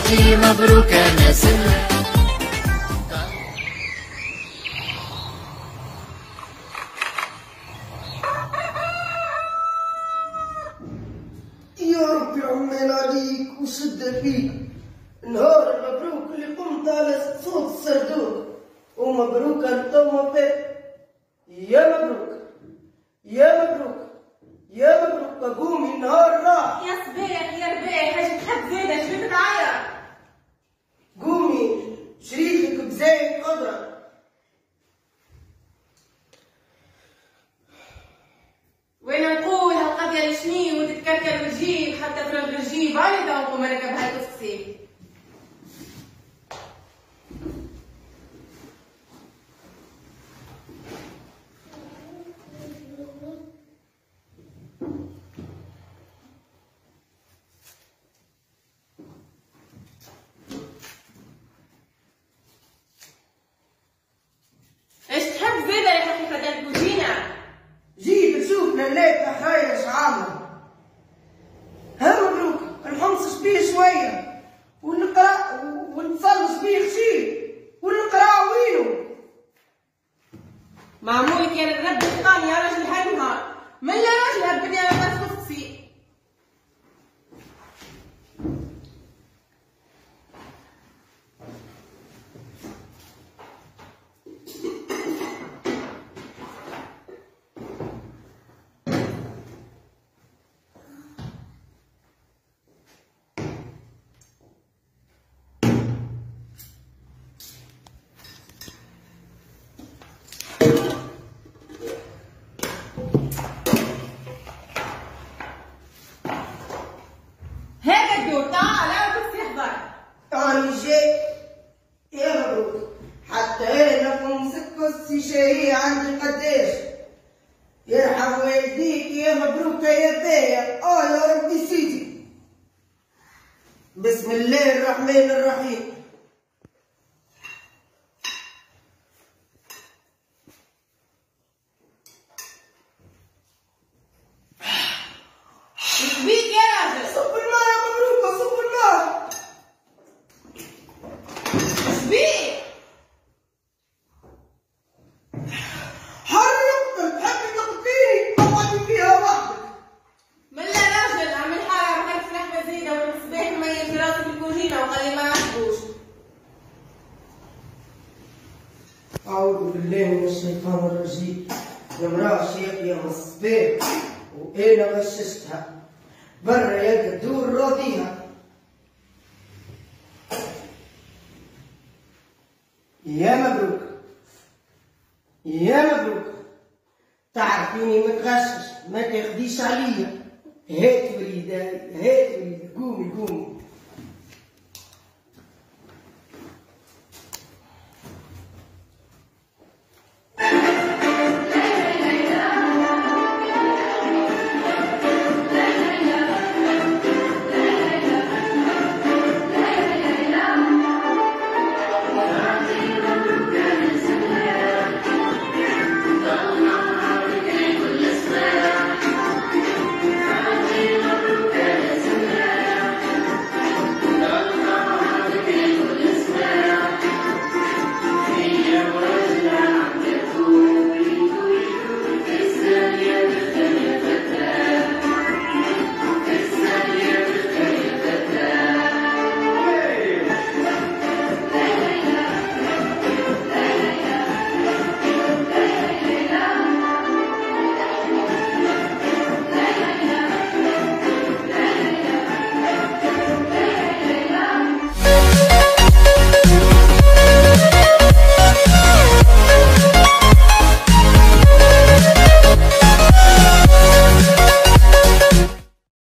حياتي مبروك انا سنة. يا ربي عمال عليك وشد فيك، نهار المبروك اللي قمت على صوت السردوك، ومبروك التوم فات. يا مبروك يا مبروك يا مبروك، قومي النهار راح. يا صبيح يا ربيح، اش تحب زيادة شبيك تعيط؟ قومي شريكك بزايد قدرة. وانا نقول هالقضية لشني وتتكركر وتجيب حتى فرنج الجيب علي توقم انا بهاي التفصيل. ايش تحب زيادة يا حقيقة الكوزينة؟ جيب تشوف لليلة خير اش عاملة. ها مبروك نحمصش بيه شوية ونقرا ونصلص بيه خشيل ونقرا وينو. معمول كان الرب الثاني يا راجل هالنهار من لا راجل هالبنية ما تخص فيه. هيك الدور تعال لا تستحضر. أنا جاي يا مبروك، حتى أنا مسكت شهية عندي قداش. يرحم والديك يا مبروك يا بايع. يا ربي سيدي. بسم الله الرحمن الرحيم. ايش بيك يا راجل؟ صب الماء يا مبروك، صب الماء. ايش بيك؟ حرقتك، تحبي تقتليني اقعدي فيها وحدك. من لا راجل اعمل حالة ما كانت لحمة زيادة والصباح ميت راسي بالكوزينة وخلي ما يعجبوش. أعوذ بالله من الشيطان الرجيم. المرأة شاقية من الصباح وأنا غششتها، برا يا الدور راضيها. يا مبروك يا مبروك، تعرفيني متغشش ما تاخديش عليا. هات وليداي هات وليداي، قومي قومي.